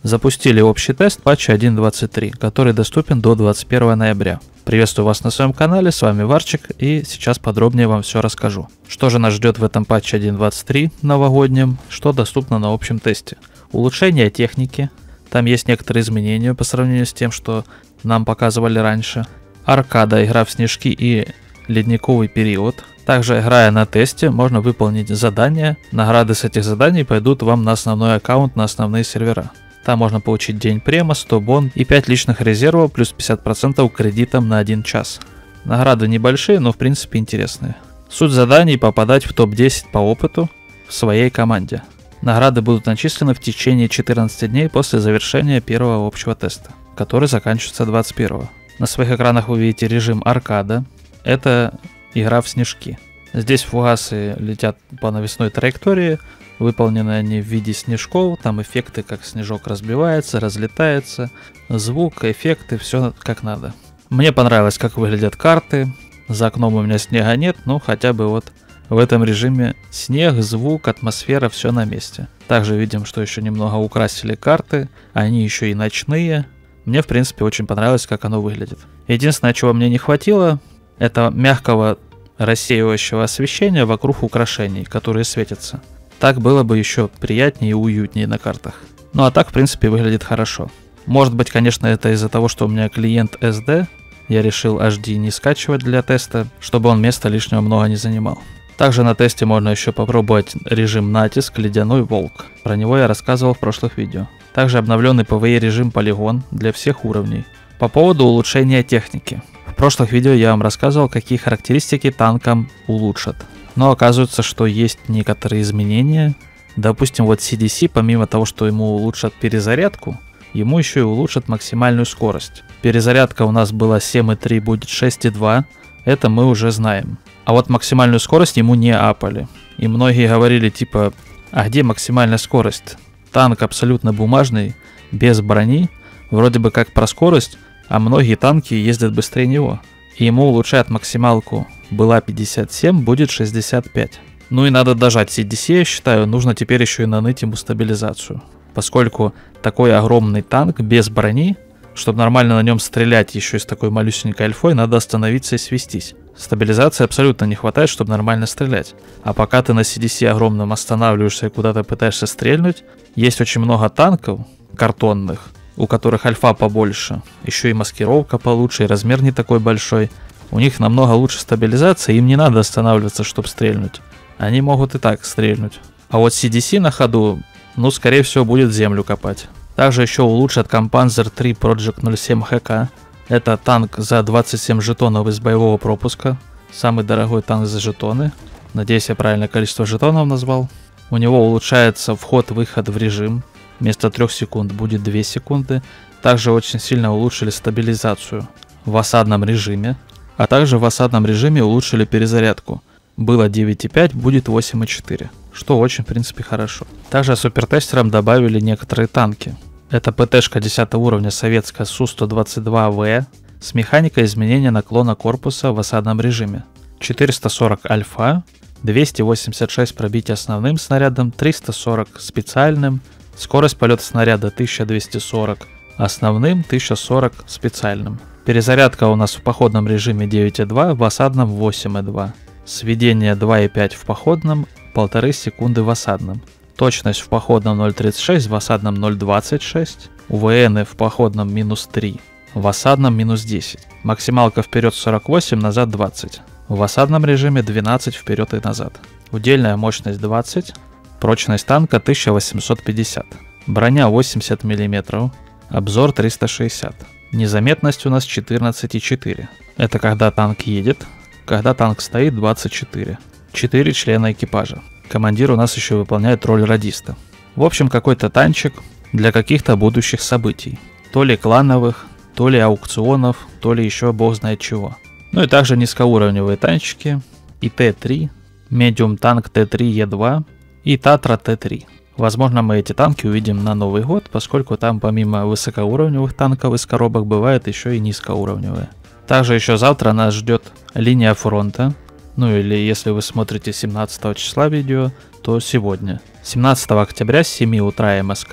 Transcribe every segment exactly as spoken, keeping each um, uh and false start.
запустили общий тест патча один точка двадцать три, который доступен до двадцать первого ноября. Приветствую вас на своем канале, с вами Варчик, и сейчас подробнее вам все расскажу. Что же нас ждет в этом патче один точка двадцать три новогоднем, что доступно на общем тесте. Улучшение техники, там есть некоторые изменения по сравнению с тем, что нам показывали раньше. Аркада, игра в снежки и ледниковый период. Также, играя на тесте, можно выполнить задания. Награды с этих заданий пойдут вам на основной аккаунт, на основные сервера. Там можно получить день према, сто бон и пять личных резервов, плюс пятьдесят процентов кредитом на один час. Награды небольшие, но в принципе интересные. Суть заданий — попадать в топ десять по опыту в своей команде. Награды будут начислены в течение четырнадцати дней после завершения первого общего теста, который заканчивается двадцать первого. На своих экранах вы видите режим аркада. Это игра в снежки. Здесь фугасы летят по навесной траектории. Выполнены они в виде снежков, там эффекты, как снежок разбивается, разлетается, звук, эффекты, все как надо. Мне понравилось, как выглядят карты. За окном у меня снега нет, но хотя бы вот в этом режиме снег, звук, атмосфера, все на месте. Также видим, что еще немного украсили карты, они еще и ночные. Мне, в принципе, очень понравилось, как оно выглядит. Единственное, чего мне не хватило, это мягкого рассеивающего освещения вокруг украшений, которые светятся. Так было бы еще приятнее и уютнее на картах. Ну а так, в принципе, выглядит хорошо. Может быть, конечно, это из-за того, что у меня клиент эс ди. Я решил эйч ди не скачивать для теста, чтобы он места лишнего много не занимал. Также на тесте можно еще попробовать режим натиск ледяной волк. Про него я рассказывал в прошлых видео. Также обновленный пэ вэ е режим полигон для всех уровней. По поводу улучшения техники. В прошлых видео я вам рассказывал, какие характеристики танкам улучшат. Но оказывается, что есть некоторые изменения. Допустим, вот си ди си, помимо того, что ему улучшат перезарядку, ему еще и улучшат максимальную скорость. Перезарядка у нас была семь и три, будет шесть и два. Это мы уже знаем. А вот максимальную скорость ему не апали. И многие говорили типа, а где максимальная скорость? Танк абсолютно бумажный, без брони, вроде бы как про скорость, а многие танки ездят быстрее него. И ему улучшают максималку. Была пятьдесят семь, будет шестьдесят пять. Ну и надо дожать си ди си, я считаю, нужно теперь еще и наныть ему стабилизацию. Поскольку такой огромный танк без брони, чтобы нормально на нем стрелять еще и с такой малюсенькой альфой, надо остановиться и свестись. Стабилизации абсолютно не хватает, чтобы нормально стрелять. А пока ты на си ди си огромном останавливаешься и куда-то пытаешься стрельнуть, есть очень много танков картонных, у которых альфа побольше, еще и маскировка получше, и размер не такой большой. У них намного лучше стабилизация, им не надо останавливаться, чтобы стрельнуть. Они могут и так стрельнуть. А вот си ди си на ходу, ну, скорее всего, будет землю копать. Также еще улучшат Кампанзер три Project ноль семь эйч кей. Это танк за двадцать семь жетонов из боевого пропуска. Самый дорогой танк за жетоны. Надеюсь, я правильное количество жетонов назвал. У него улучшается вход-выход в режим. Вместо трёх секунд будет две секунды. Также очень сильно улучшили стабилизацию в осадном режиме. А также в осадном режиме улучшили перезарядку. Было девять и пять, будет восемь и четыре. Что очень, в принципе, хорошо. Также супертестерам добавили некоторые танки. Это ПТшка десятого уровня советская Су сто двадцать два вэ с механикой изменения наклона корпуса в осадном режиме. четыреста сорок альфа, двести восемьдесят шесть пробития основным снарядом, триста сорок специальным, скорость полета снаряда тысяча двести сорок основным, тысяча сорок специальным. Перезарядка у нас в походном режиме девять и два, в осадном восемь и два. Сведение два и пять в походном, полторы секунды в осадном. Точность в походном ноль тридцать шесть, в осадном ноль двадцать шесть. УВН в походном минус три, в осадном минус десять. Максималка вперед сорок восемь, назад двадцать. В осадном режиме двенадцать вперед и назад. Удельная мощность двадцать. Прочность танка тысяча восемьсот пятьдесят. Броня восемьдесят миллиметров. Обзор триста шестьдесят. Незаметность у нас четырнадцать и четыре. Это когда танк едет. Когда танк стоит, двадцать четыре. четыре члена экипажа. Командир у нас еще выполняет роль радиста. В общем, какой-то танчик для каких-то будущих событий. То ли клановых, то ли аукционов, то ли еще бог знает чего. Ну и также низкоуровневые танчики. И Т три, медиум танк Т три Е два и Татра Т три. Возможно, мы эти танки увидим на Новый год, поскольку там помимо высокоуровневых танков из коробок бывает еще и низкоуровневые. Также еще завтра нас ждет линия фронта. Ну или если вы смотрите семнадцатого числа видео, то сегодня. семнадцатого октября с семи утра МСК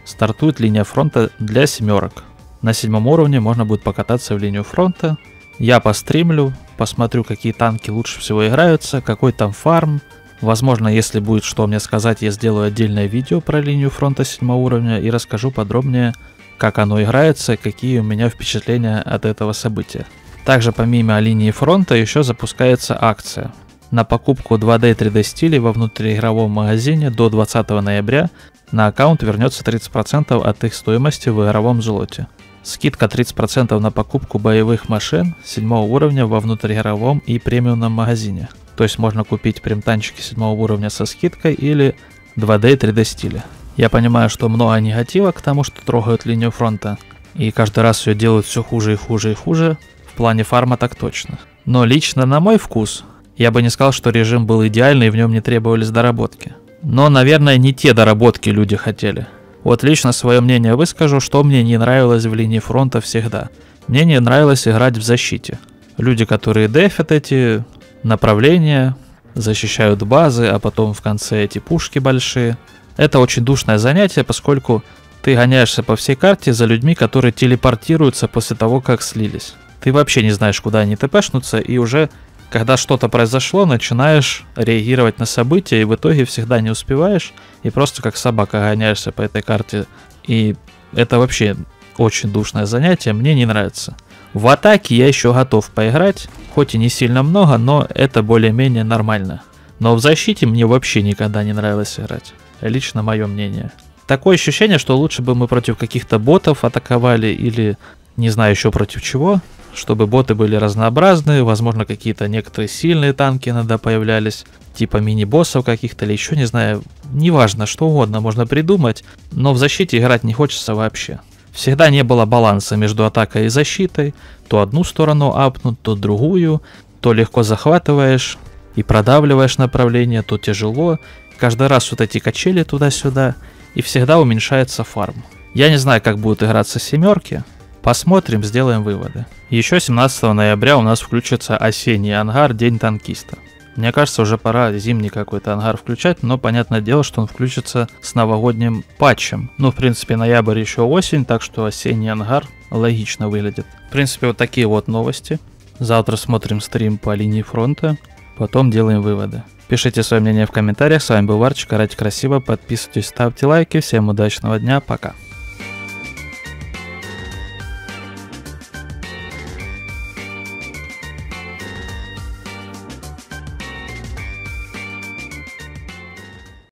стартует линия фронта для семерок. На седьмом уровне можно будет покататься в линию фронта. Я постримлю, посмотрю, какие танки лучше всего играются, какой там фарм. Возможно, если будет что мне сказать, я сделаю отдельное видео про линию фронта седьмого уровня и расскажу подробнее, как оно играется, какие у меня впечатления от этого события. Также помимо линии фронта еще запускается акция. На покупку два дэ и три дэ стилей во внутриигровом магазине до двадцатого ноября на аккаунт вернется тридцать процентов от их стоимости в игровом злоте. Скидка тридцать процентов на покупку боевых машин седьмого уровня во внутриигровом и премиумном магазине. То есть можно купить примтанчики седьмого уровня со скидкой или два дэ и три дэ стиля. Я понимаю, что много негатива к тому, что трогают линию фронта, и каждый раз ее делают все хуже и хуже и хуже, в плане фарма так точно. Но лично на мой вкус, я бы не сказал, что режим был идеальный и в нем не требовались доработки. Но, наверное, не те доработки люди хотели. Вот лично свое мнение выскажу, что мне не нравилось в линии фронта всегда. Мне не нравилось играть в защите. Люди, которые дефят эти направления, защищают базы, а потом в конце эти пушки большие. Это очень душное занятие, поскольку ты гоняешься по всей карте за людьми, которые телепортируются после того, как слились. Ты вообще не знаешь, куда они тпшнутся, и уже, когда что-то произошло, начинаешь реагировать на события, и в итоге всегда не успеваешь, и просто как собака гоняешься по этой карте. И это вообще очень душное занятие, мне не нравится. В атаке я еще готов поиграть, хоть и не сильно много, но это более-менее нормально. Но в защите мне вообще никогда не нравилось играть. Лично мое мнение. Такое ощущение, что лучше бы мы против каких-то ботов атаковали или не знаю еще против чего, чтобы боты были разнообразные, возможно какие-то некоторые сильные танки иногда появлялись, типа мини-боссов каких-то или еще не знаю, неважно, что угодно можно придумать, но в защите играть не хочется вообще. Всегда не было баланса между атакой и защитой, то одну сторону апнут, то другую, то легко захватываешь и продавливаешь направление, то тяжело. Каждый раз вот эти качели туда-сюда, и всегда уменьшается фарм. Я не знаю, как будут играться семерки. Посмотрим, сделаем выводы. Еще семнадцатого ноября у нас включится осенний ангар День танкиста. Мне кажется, уже пора зимний какой-то ангар включать, но понятное дело, что он включится с новогодним патчем. Ну, в принципе, ноябрь еще осень, так что осенний ангар логично выглядит. В принципе, вот такие вот новости. Завтра смотрим стрим по линии фронта, потом делаем выводы. Пишите свое мнение в комментариях. С вами был Варчик. Играйте красиво, подписывайтесь, ставьте лайки. Всем удачного дня, пока.